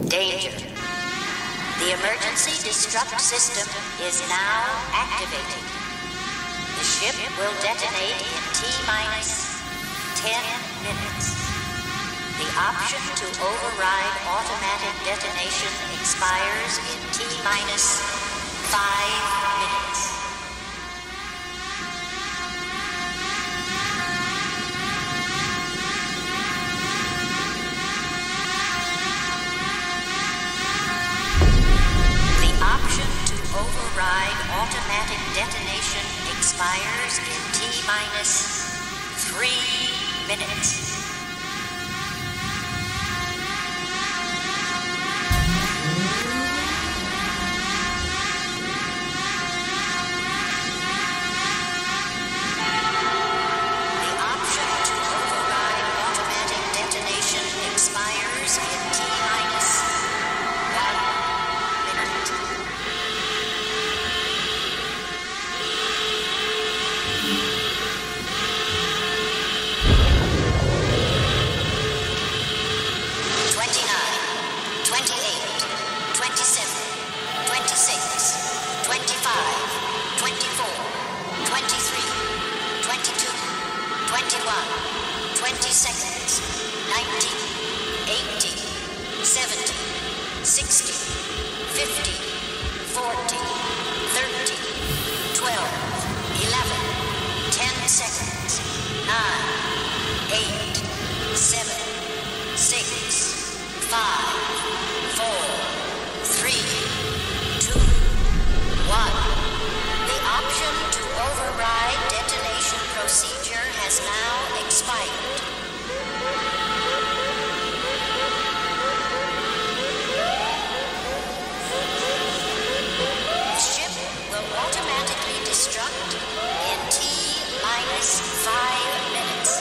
Danger. The emergency destruct system is now activated. The ship will detonate in T-minus 10 minutes. The option to override automatic detonation expires in T-minus 5 minutes. Override automatic detonation expires in T-minus 3 minutes. The option to override automatic detonation expires in T-minus 1 minute. Seconds, 90, 80, 70, 60, 50, 40, 30, 12, 11, 10 seconds, 9, 8, 7, 6, 5, 4, 3, 2, 1. The option to override detonation procedure has now expired. Automatically destruct in T-minus 5 minutes.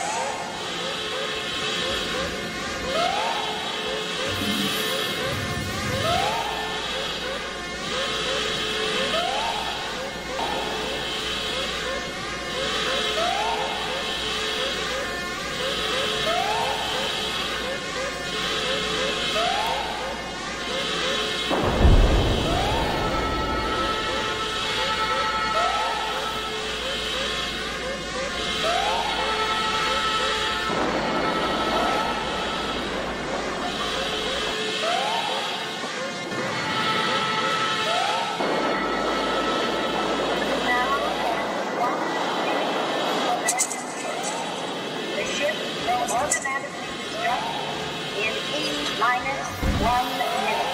Automatically destruct in T-minus 1 minute.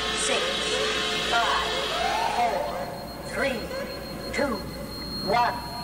Three, two, one.